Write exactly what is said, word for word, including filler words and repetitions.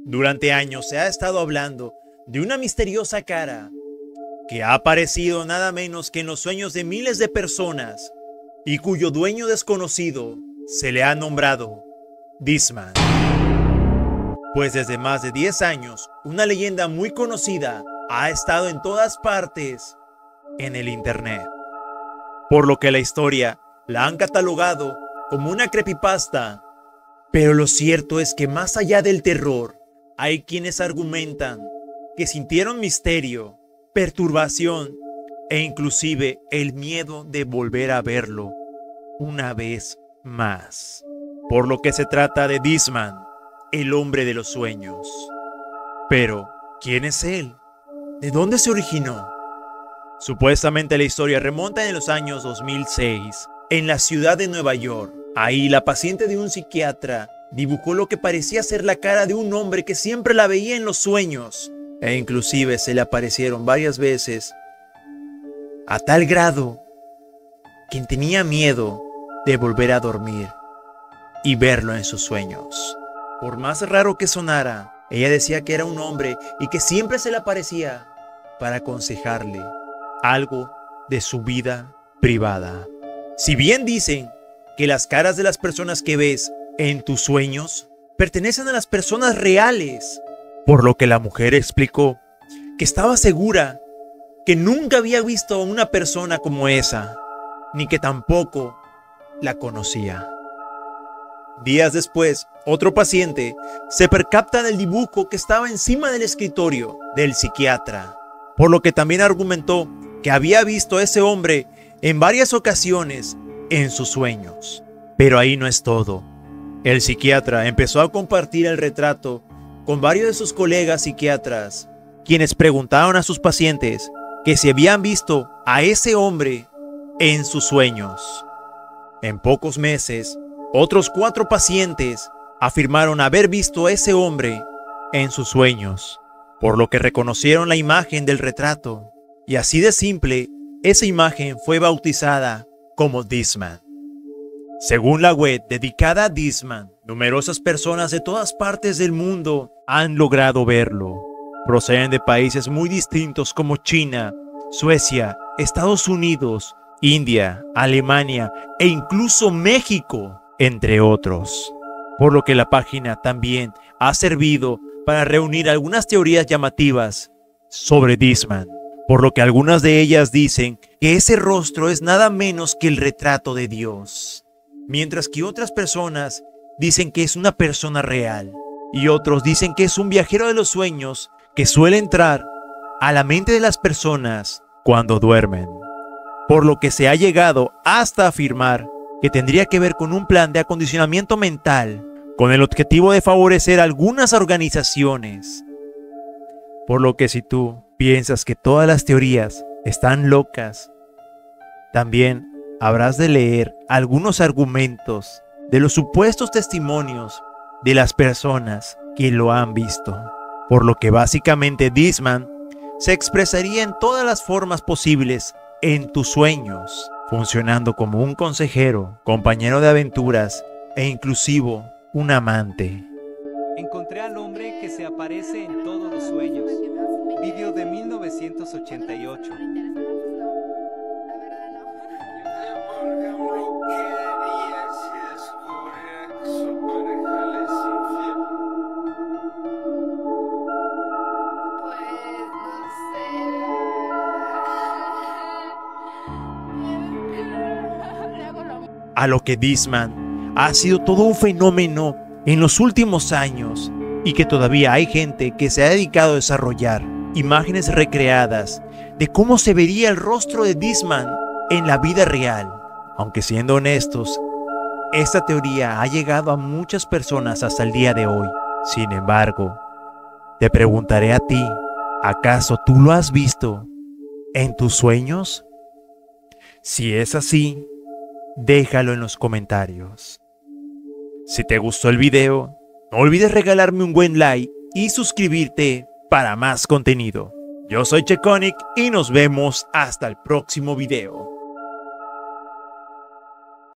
Durante años se ha estado hablando de una misteriosa cara que ha aparecido nada menos que en los sueños de miles de personas y cuyo dueño desconocido se le ha nombrado Discman. Pues desde más de diez años, una leyenda muy conocida ha estado en todas partes en el internet, por lo que la historia la han catalogado como una creepypasta. Pero lo cierto es que más allá del terror, hay quienes argumentan que sintieron misterio, perturbación e inclusive el miedo de volver a verlo una vez más. Por lo que se trata de Discman, el hombre de los sueños. Pero, ¿quién es él? ¿De dónde se originó? Supuestamente la historia remonta en los años dos mil seis, en la ciudad de Nueva York. Ahí la paciente de un psiquiatra dibujó lo que parecía ser la cara de un hombre que siempre la veía en los sueños, e inclusive se le aparecieron varias veces, a tal grado que tenía miedo de volver a dormir y verlo en sus sueños. Por más raro que sonara, ella decía que era un hombre y que siempre se le aparecía para aconsejarle algo de su vida privada. Si bien dicen que las caras de las personas que ves en tus sueños pertenecen a las personas reales, por lo que la mujer explicó que estaba segura que nunca había visto a una persona como esa, ni que tampoco la conocía. Días después, otro paciente se percata del dibujo que estaba encima del escritorio del psiquiatra, por lo que también argumentó que había visto a ese hombre en varias ocasiones en sus sueños. Pero ahí no es todo. El psiquiatra empezó a compartir el retrato con varios de sus colegas psiquiatras, quienes preguntaron a sus pacientes que si habían visto a ese hombre en sus sueños. En pocos meses, otros cuatro pacientes afirmaron haber visto a ese hombre en sus sueños, por lo que reconocieron la imagen del retrato. Y así de simple, esa imagen fue bautizada como Discman. Según la web dedicada a Discman, numerosas personas de todas partes del mundo han logrado verlo. Proceden de países muy distintos como China, Suecia, Estados Unidos, India, Alemania e incluso México, entre otros. Por lo que la página también ha servido para reunir algunas teorías llamativas sobre Discman, por lo que algunas de ellas dicen que ese rostro es nada menos que el retrato de Dios, mientras que otras personas dicen que es una persona real, y otros dicen que es un viajero de los sueños que suele entrar a la mente de las personas cuando duermen, por lo que se ha llegado hasta afirmar que tendría que ver con un plan de acondicionamiento mental con el objetivo de favorecer a algunas organizaciones. Por lo que si tú piensas que todas las teorías están locas, también habrás de leer algunos argumentos de los supuestos testimonios de las personas que lo han visto. Por lo que básicamente Discman se expresaría en todas las formas posibles en tus sueños, funcionando como un consejero, compañero de aventuras e inclusive un amante. Encontré al hombre que se aparece en todos los sueños. Video de mil novecientos ochenta y ocho. A lo que Discman ha sido todo un fenómeno en los últimos años y que todavía hay gente que se ha dedicado a desarrollar imágenes recreadas de cómo se vería el rostro de Discman en la vida real. Aunque siendo honestos, esta teoría ha llegado a muchas personas hasta el día de hoy. Sin embargo, te preguntaré a ti, ¿acaso tú lo has visto en tus sueños? Si es así, déjalo en los comentarios. Si te gustó el video, no olvides regalarme un buen like y suscribirte para más contenido. Yo soy Checonic y nos vemos hasta el próximo video.